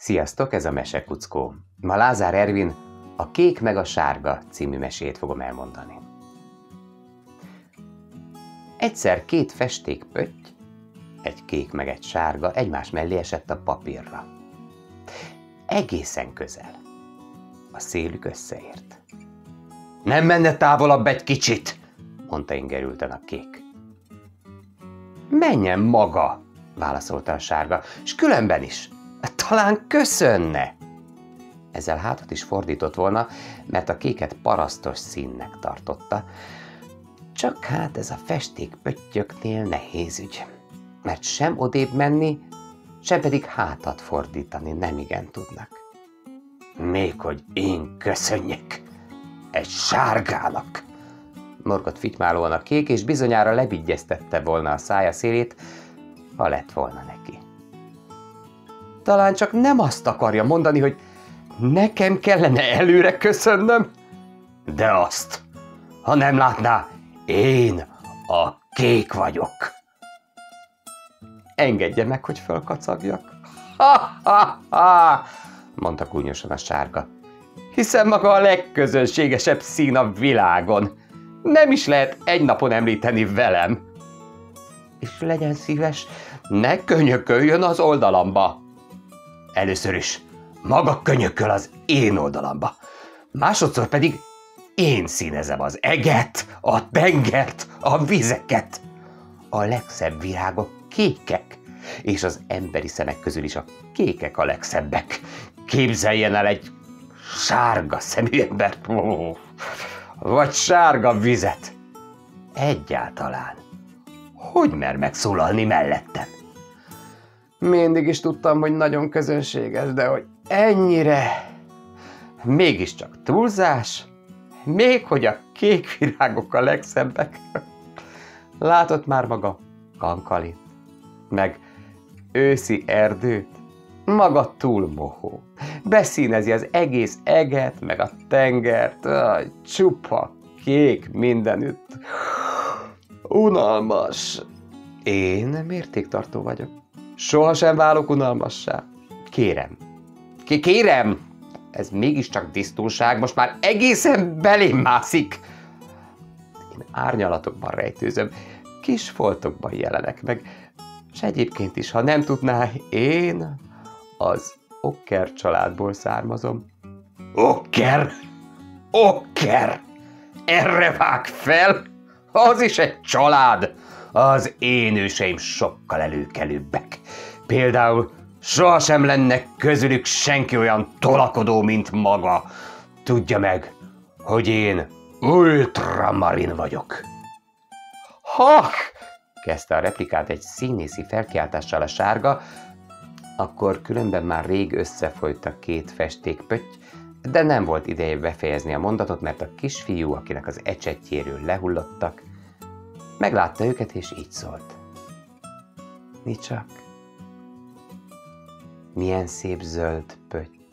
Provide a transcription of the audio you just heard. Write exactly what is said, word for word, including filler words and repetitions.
Sziasztok, ez a Mesekuckó. Ma Lázár Ervin a Kék meg a Sárga című mesét fogom elmondani. Egyszer két festékpötty, egy kék meg egy sárga egymás mellé esett a papírra. Egészen közel. A szélük összeért. Nem menne távolabb egy kicsit, mondta ingerülten a kék. Menjen maga, válaszolta a sárga, s különben is. Talán köszönne. Ezzel hátat is fordított volna, mert a kéket parasztos színnek tartotta. Csak hát ez a festékpöttyöknél nehéz ügy, mert sem odébb menni, sem pedig hátat fordítani nemigen tudnak. Még hogy én köszönjek egy sárgának, morgott fitymálóan a kék, és bizonyára lebigyeztette volna a szája szélét, ha lett volna neki. Talán csak nem azt akarja mondani, hogy nekem kellene előre köszönnöm, de azt, ha nem látná, én a kék vagyok. Engedje meg, hogy fölkacagjak. Ha, ha, ha, mondta kúnyosan a sárga. Hiszen maga a legközönségesebb szín a világon. Nem is lehet egy napon említeni velem. És legyen szíves, ne könyököljön az oldalamba. Először is maga könyököl az én oldalamba, másodszor pedig én színezem az eget, a tengert, a vizeket. A legszebb virágok kékek, és az emberi szemek közül is a kékek a legszebbek. Képzeljen el egy sárga szemű embert, vagy sárga vizet. Egyáltalán, hogy mer megszólalni mellettem? Mindig is tudtam, hogy nagyon közönséges, de hogy ennyire, mégiscsak túlzás, még hogy a kék virágok a legszebbek. Látott már maga kankalit, meg őszi erdőt, maga túl mohó. Beszínezi az egész eget, meg a tengert, aj, csupa kék mindenütt. Unalmas. Én mértéktartó vagyok. Sohasem válok unalmassá. Kérem. K- kérem! Ez mégiscsak tisztúság, most már egészen belém mászik. Én árnyalatokban rejtőzöm, kis foltokban jelenek meg, és egyébként is, ha nem tudná, én az Okker családból származom. Okker? Okker? Erre vág fel? Az is egy család. Az én őseim sokkal előkelőbbek. Például sohasem lenne közülük senki olyan tolakodó, mint maga. Tudja meg, hogy én ultramarin vagyok. Ha! Kezdte a replikát egy színészi felkiáltással a sárga, akkor különben már rég összefolyt a két festékpötty, de nem volt ideje befejezni a mondatot, mert a kisfiú, akinek az ecsetjéről lehullottak, meglátta őket, és így szólt. Mi csak? Milyen szép zöld pötty.